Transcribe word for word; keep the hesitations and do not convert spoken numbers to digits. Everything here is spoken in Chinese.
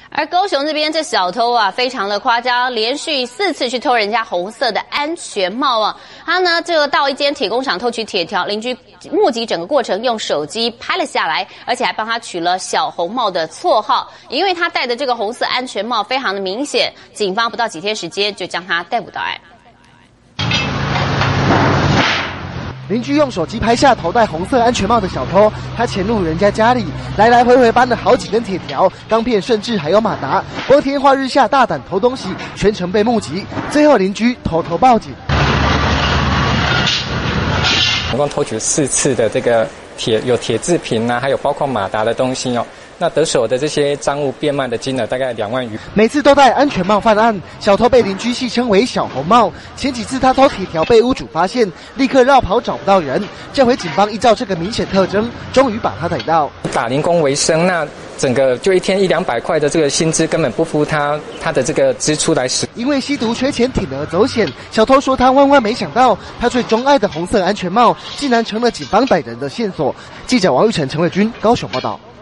而高雄这边这小偷啊，非常的夸张，连续四次去偷人家红色的安全帽啊。他呢，这个到一间铁工厂偷取铁条，邻居目击整个过程，用手机拍了下来，而且还帮他取了小红帽的绰号，因为他戴的这个红色安全帽非常的明显，警方不到几天时间就将他逮捕到案。 邻居用手机拍下头戴红色安全帽的小偷，他潜入人家家里，来来回回搬了好几根铁条、钢片，甚至还有马达。光天化日下大胆偷东西，全程被目击。最后邻居偷偷报警。 总共偷取四次的这个铁有铁制品啊，还有包括马达的东西哦。那得手的这些赃物变卖的金额大概两万余。 每次都戴安全帽犯案，小偷被邻居戏称为小红帽。前几次他偷铁条被屋主发现，立刻绕跑找不到人。这回警方依照这个明显特征，终于把他逮到。 打零工为生，那整个就一天一两百块的这个薪资根本不敷他他的这个支出来使。 因为吸毒缺钱铤而走险，小偷说他万万没想到，他最钟爱的红色安全帽竟然成了警方逮人的线索。记者王玉成、陈伟君高雄报道。